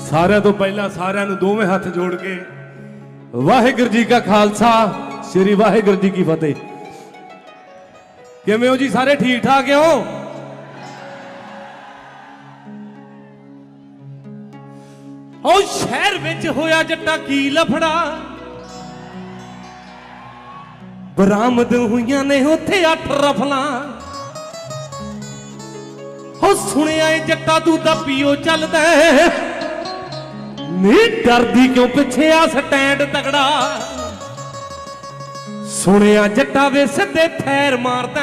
सारे तो पहला सारे दोवें हाथ जोड़ के वाहिगुरू जी का खालसा श्री वाहिगुरू जी की फतेह। किवें हो जी सारे ठीक ठाक हो? ओ शहर विच होया जट्टा की लफड़ा, बरामद हुईयां ने उत्थे 8 रफलां। हो सुनिया जट्टा तू दा पियो चलदा नी, डरदी क्यों पिछे आ स्टैंड तगड़ा। सुनिया जट्टा वे सिद्धे थैर मारदा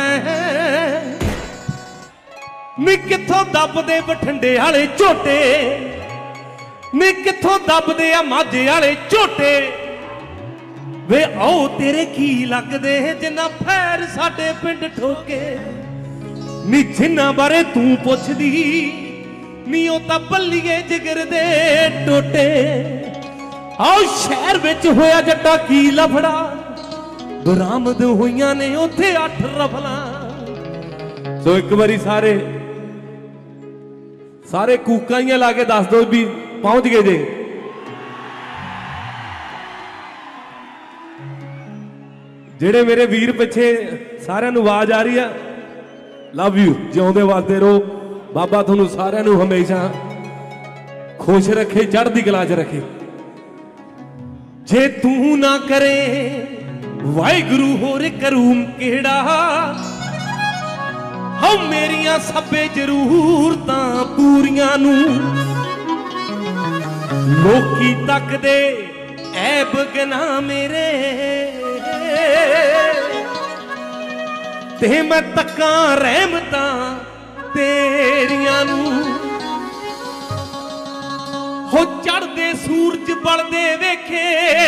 नी, कित्थों दबदे बठिंडे वाले झोटे नी, कित्थों दबदे आ माझे वाले झोटे। वे आओ तेरे की लगदे जिन्ना फैर साडे पिंड ठोके नी, जिन्ना बारे तू पुछदी नी ओ तां बल्लीए जिगर दे टोटे। आओ शहर विच होया जट्टा की लफड़ा, बरामद होईयां ने उत्थे 8 रफलां। सो एक बारी सारे सारे कूकाइयां ला के दस दो भी पहुंच गए जे। जेड़े मेरे वीर पिछे सारे आवाज आ रही है, लव यू, जिउंदे वास्ते रहो। बाबा तुहानू सारे हमेशा खुश रखे, चढ़दी कला च रखे। जे तू ना करे वाहिगुरू होर करूं केड़ा, हम मेरियां सभे जरूरतां पूरियां नू लोकी तकदे ऐब गना मेरे, ते मैं तक्कां रहमतां तेरियां नू। हो चढ़दे सूरज बलदे वेखे,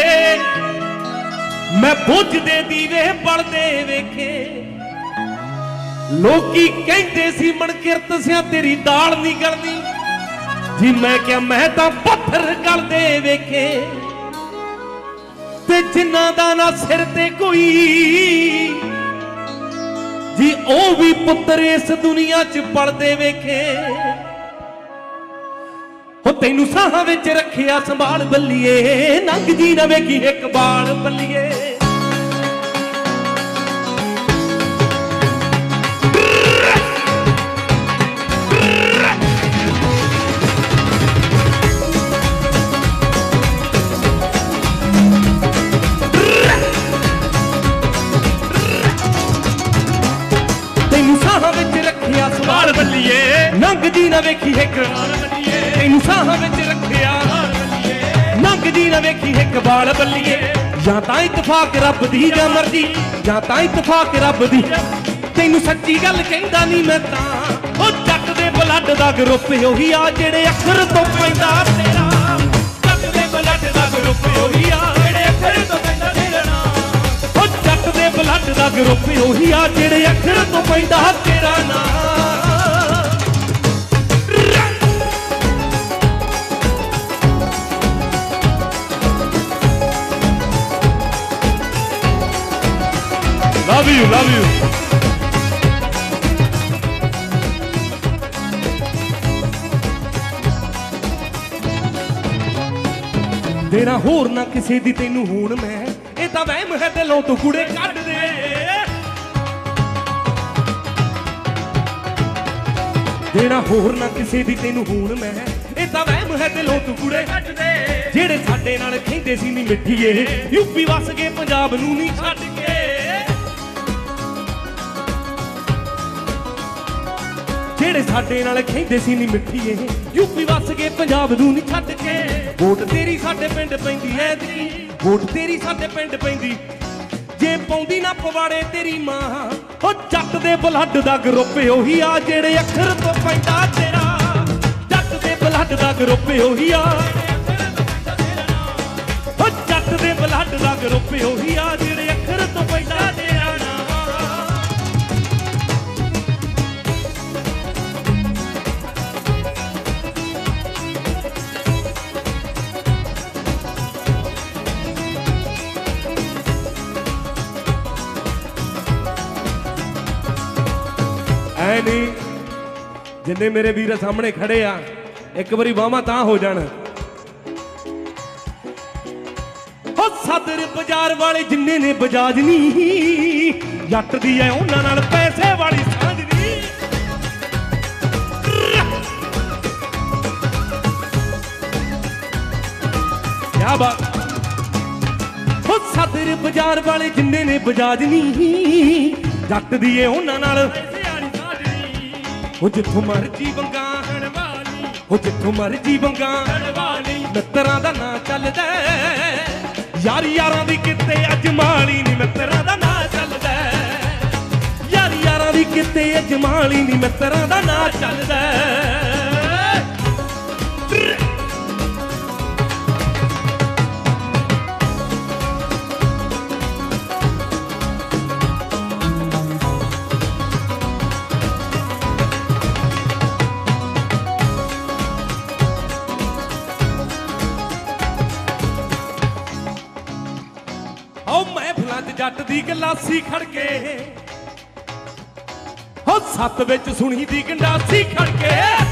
मैं बुझदे दीवे बलदे वेखे। लोकी कहंदे सी मनकिरत सिया तेरी दाल नहीं गलदी जी, मैं क्या मैं तां पत्थर गलदे वेखे। ते जिन्ना दा ना सिर ते कोई जी, ओ भी पुत्र इस दुनिया च पलदे वेखे। हो तैनू साहां विच रखिया संभाल बल्लीए, नंग जी ना वेखी एक बाल बल्लीए। नंग जी ना वेखी एक तेनू साहां विच रखिया, नंग जी ना वेखी एक बाल बल्लीए। जां तां इतफाक रब दी जां मर्जी, जां तां इतफाक रब दी। तैनू सच्ची गल कहंदा नी मैं तां, ओ जट दे ब्लड दा ग्रुप ओही आ जेड़े अखर तो पैंदा तेरा। जट दे ब्लड दा ग्रुप ओही आ जेड़े अखर तो पैंदा तेरा नाम। ओ जट दे ब्लड दा ग्रुप ओही आ जेड़े अखर तो पैंदा तेरा नाम। Love you, love you. तेरा होर ना किसे दी तैनू हूण मैं, ए तां वहम है दिलों तो कुड़े कढ दे। तेरा होर ना किसे दी तैनू हूण मैं, ए तां वहम है दिलों तो कुड़े कढ दे। जेड़े साडे नाल खैंदे सी नी मिठीए, यूपी वस गए पंजाब नू नहीं छड्ड के। जेड़े साडे नाल खैंदे सी नी मिठीए, यूपी वस गए पंजाब नू नहीं छड्ड के। वोट तेरी साडे पिंड पैंदी ऐ दी, वोट तेरी साडे पिंड पैंदी। जे पौंदी ना पवाड़े तेरी मां, ओ जट दे ब्लड दा ग्रुप ओही आ जेड़े अखर तो पैंदा तेरा। जट दे ब्लड दा ग्रुप ओही आ, ओ जट दे ब्लड दा ग्रुप ओही आ जेड़े अखर तो पैंदा तेरा। है नहीं जिन्ने मेरे वीर सामने खड़े आ, एक बारी बाहवां तां हो जाण। ਸਦਰ ਬਾਜ਼ਾਰ ਵਾਲੇ ਜਿੰਨੇ ਨੇ ਬਜਾਜ ਨਹੀਂ, ਜੱਟ ਦੀ ਐ ਉਹਨਾਂ ਨਾਲ ਪੈਸੇ ਵਾਲੀ ਸਾਂਝ ਨਹੀਂ। ਕਿਆ ਬਾਤ। ਉਹ ਸਦਰ ਬਾਜ਼ਾਰ ਵਾਲੇ ਜਿੰਨੇ ਨੇ ਬਜਾਜ ਨਹੀਂ, ਜੱਟ ਦੀ ਐ ਉਹਨਾਂ ਨਾਲ ਪੈਸੇ ਵਾਲੀ ਸਾਂਝ ਨਹੀਂ। ਉਹ ਜਿੱਥੋਂ ਮਰਜੀ ਵੰਗਾ ਹੜਵਾਲੀ, ਉਹ ਜਿੱਥੋਂ ਮਰਜੀ ਵੰਗਾ ਹੜਵਾਲੀ, ਮਿੱਤਰਾਂ ਦਾ ਨਾਂ ਚੱਲਦਾ, ਯਾਰੀ ਯਾਰਾਂ ਦੀ ਕਿਤੇ ਅਜਮਾਲੀ ਨੀ ਮਿੱਤਰਾਂ ਦਾ ਨਾਂ ਚੱਲਦਾ, ਯਾਰੀ ਯਾਰਾਂ ਦੀ ਕਿਤੇ ਅਜਮਾਲੀ ਨੀ ਮਿੱਤਰਾਂ ਦਾ ਨਾਂ ਚੱਲਦਾ। ਮਹਿਫਲਾਂ 'ਚ ਜੱਟ ਦੀ ਗਲਾਸੀ ਖੜਕੇ, ਹੋ ਸੱਤ ਵਿੱਚ ਸੁਣੀ ਦੀ ਗੰਡਾਸੀ ਖੜਕੇ,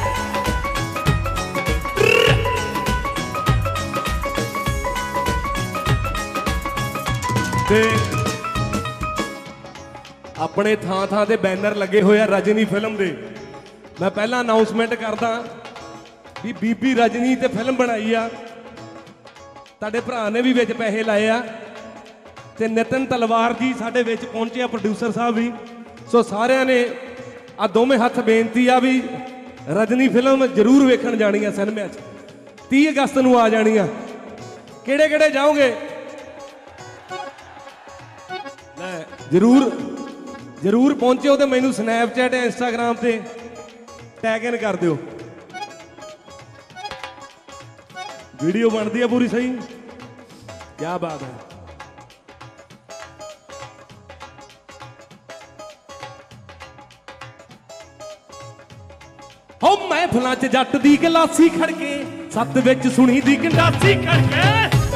ਤੇ ਆਪਣੇ ਥਾਂ ਥਾਂ ਤੇ ਬੈਨਰ ਲੱਗੇ ਹੋਏ ਆ ਰਜਨੀ ਫਿਲਮ ਦੇ। ਮੈਂ ਪਹਿਲਾਂ ਅਨਾਉਂਸਮੈਂਟ ਕਰਦਾ ਵੀ ਬੀਬੀ ਰਜਨੀ ਤੇ ਫਿਲਮ ਬਣਾਈ ਆ, ਤੁਹਾਡੇ ਭਰਾ ਨੇ ਵੀ ਵਿੱਚ ਪੈਸੇ ਲਾਏ ਆ, ਤੇ ਨਿਤਨ ਤਲਵਾਰ ਜੀ ਸਾਡੇ ਵਿੱਚ ਪਹੁੰਚੇ ਆ, ਪ੍ਰੋਡਿਊਸਰ ਸਾਹਿਬ ਵੀ। ਸੋ ਸਾਰਿਆਂ ਨੇ ਆ ਦੋਵੇਂ ਹੱਥ ਬੇਨਤੀ ਆ ਵੀ ਰਜਨੀ ਫਿਲਮ ਜ਼ਰੂਰ ਵੇਖਣ ਜਾਣੀ ਆ ਸਿਨੇਮਾ 'ਚ, 30 ਅਗਸਤ ਨੂੰ ਆ ਜਾਣੀ ਆ। ਕਿਹੜੇ ਕਿਹੜੇ ਜਾਓਗੇ? ਲੈ ਜ਼ਰੂਰ ਜ਼ਰੂਰ ਪਹੁੰਚਿਓ ਤੇ ਮੈਨੂੰ ਸਨੈਪਚੈਟ ਜਾਂ ਇੰਸਟਾਗ੍ਰਾਮ ਤੇ ਟੈਗ ਇਨ ਕਰ ਦਿਓ। ਵੀਡੀਓ ਬਣਦੀ ਆ ਪੂਰੀ ਸਹੀ, ਕਿਆ ਬਾਤ ਹੈ। ਹੋ ਮਹਿਫਲਾਂ 'ਚ ਜੱਟ ਦੀ ਗਲਾਸੀ ਖੜਕੇ, ਸੱਤ ਵਿੱਚ ਸੁਣੀ ਦੀ ਗੰਡਾਸੀ ਖੜਕੇ,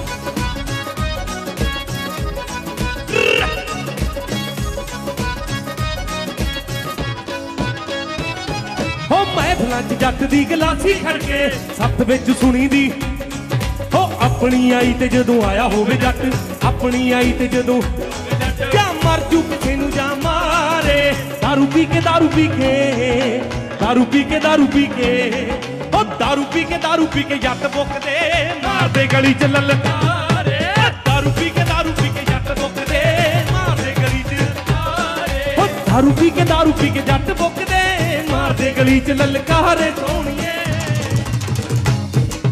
ਹੋ ਮਹਿਫਲਾਂ 'ਚ ਜੱਟ ਦੀ ਗਲਾਸੀ ਖੜਕੇ, ਸੱਤ ਵਿੱਚ ਸੁਣੀ ਦੀ। ਹੋ ਆਪਣੀ ਆਈ ਤੇ ਜਦੋਂ ਆਇਆ ਹੋਵੇ ਜੱਟ, ਆਪਣੀ ਆਈ ਤੇ ਜਦੋਂ ਕਿਆ ਮਰ ਜੂ ਕਿਸੇ ਨੂੰ ਜਾ ਮਾਰੇ, ਦਾਰੂ ਪੀ ਕੇ ਦਾਰੂ ਪੀ ਕੇ, ਦਾਰੂ ਪੀ ਕੇ ਦਾਰੂ ਪੀ ਕੇ, ਉਹ ਦਾਰੂ ਪੀ ਕੇ ਜੱਟ ਬੁੱਕਦੇ, ਮਾਰਦੇ ਗਲੀ 'ਚ ਲਲਕਾਰੇ, ਦਾਰੂ ਪੀ ਕੇ ਜੱਟ ਬੁੱਕਦੇ, ਮਾਰਦੇ ਗਲੀ 'ਚ ਲਲਕਾਰੇ, ਉਹ ਦਾਰੂ ਪੀ ਕੇ ਜੱਟ ਬੁੱਕਦੇ, ਮਾਰਦੇ ਗਲੀ 'ਚ ਲਲਕਾਰੇ। ਸੋਹਣੀਏ